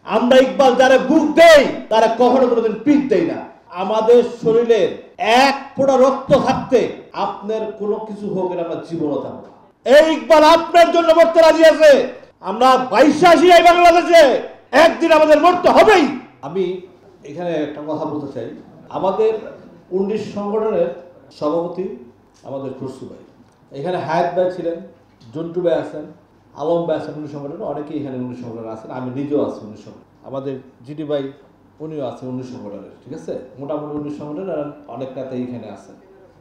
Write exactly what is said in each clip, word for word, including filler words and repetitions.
আমরা ইকবাল যারা বুক দেই তারা কখনো কোনোদিন পিঠ দেই না। আমাদের শরীরের এক ফোঁটা রক্ত থাকতে আপনার কোনো কিছু হোক এটা আমরা জীবনও থাকবো। এই ইকবাল আপনার জন্য মরতে রাজি আছে। আমরা বাইশে আসি এই বাংলাদেশে, একদিন আমাদের মরতে হবেই। আমি এখানে একটা কথা বলতে চাই, আমাদের উনিশ সংগঠনের সভাপতি আমাদের খুরশু ভাই, এখানে হায়াত ভাই ছিলেন, জন্টু ভাই আছেন, আলম ভাই আছেন উনিশ সংগঠনে, অনেকেই এখানে উনিশ সংগঠনে আছেন, আমি নিজেও আছি উনিশ সংগঠন, আমাদের জিডি ভাই উনিও আছেন উনিশ সংগঠনের, ঠিক আছে, মোটামুটি উনিশ সংগঠনের অনেক নেতাই এখানে আছেন।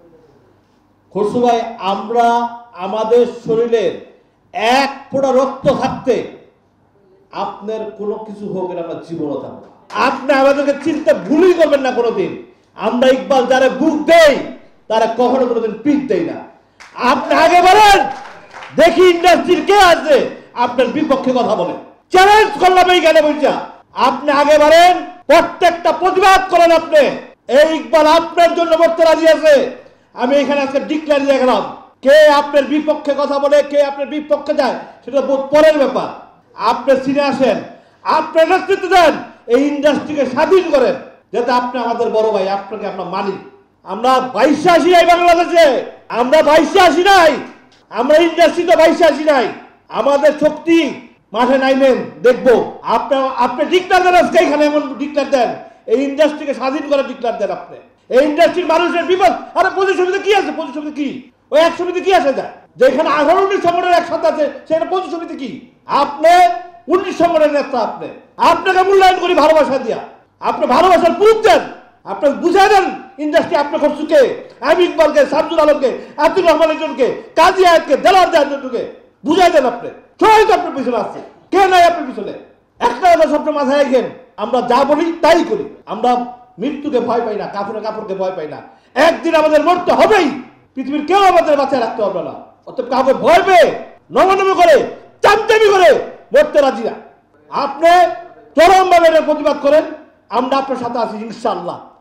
খুরশু ভাই, আমরা আমাদের শরীরের এক ফোঁটা রক্ত থাকতে আপনার কোনো কিছু হোক এটা আমরা জীবনও থাকবো। আপনি আমাদেরকে চিন্তা ভুলই করবেন না কোনোদিন। আমরা ইকবাল যারা বুক দেই তারা কখনো কোনোদিন পিঠ দেই না। আপনি আগে বলেন, দেখি ইন্ডাস্ট্রির কে আছে আপনার বিপক্ষে কথা বলে। চ্যালেঞ্জ করলাম এইখানে বলছা, আপনি আগে বলেন, প্রত্যেকটা প্রতিবাদ করেন। আপনি এই ইকবাল আপনার জন্য মরতে রাজি আছে। আমি এখানে আজকে ডিক্লেয়ার দিয়ে গেলাম, কে আপনার বিপক্ষে কথা বলে, কে আপনার বিপক্ষে যায় সেটা বহুত পরের ব্যাপার। আপনি সিনে আসেন, আপনার নেতৃত্ব দেন, এই ইন্ডাস্ট্রিকে স্বাধীন করেন, যাতে আপনি আমাদের বড় ভাই, আপনাকে আমরা মানি। আমরা বাইশে আসি নাই বাংলাদেশে, আমরা বাইশে আসি নাই, আমরা ইন্ডাস্ট্রিতে বাইশে আসি নাই। আমাদের শক্তি মাঠে নাইবেন, দেখবো। আপনার আপনি ডিক্লেয়ার দেন, আজকে এখানে এমন ডিক্লেয়ার দেন, এই ইন্ডাস্ট্রিকে স্বাধীন করে ডিক্লেয়ার দেন আপনি। এই ইন্ডাস্ট্রির মানুষের বিপদ, আরে পঁচিশ সমিতি কি আছে, পঁচিশ সমিতি কি, ওই এক সমিতি কি আছে যায়, যেখানে আঠারো উনিশ সংগঠনের একসাথে আছে সেখানে পঁচিশ সমিতি কি? আপনি উনিশ সংগঠনের নেতা, আপনি আপনাকে মূল্যায়ন করি ভালোবাসা দিয়া, আপনি ভালোবাসার প্রুফ দেন, আপনি বুঝাই দেন ইন্ডাস্ট্রি আপনার খুরশুকে, আমি ইকবালকে, শামসুল আলমকে, আব্দুর রহমান একজনকে, কাজী আয়াতকে, দেলার জাহানকে বুঝাই দেন। আপনি সবাই তো আপনার পিছনে আছে, কে নাই আপনার পিছনে? একটা কথা সবসময় মাথায় রাখেন, আমরা যা বলি তাই করি। আমরা মৃত্যুকে ভয় পাই না, কাপড়ে কাপড়কে ভয় পাই না। একদিন আমাদের মরতে হবেই, পৃথিবীর কেউ আমাদের বাঁচায় রাখতে পারবে না। অতএব কাউকে ভয় পেয়ে নমনম করে চামচামি করে মরতে রাজি না। আপনি চরমভাবে প্রতিবাদ করেন, আমরা আপনার সাথে আছি ইনশাআল্লাহ।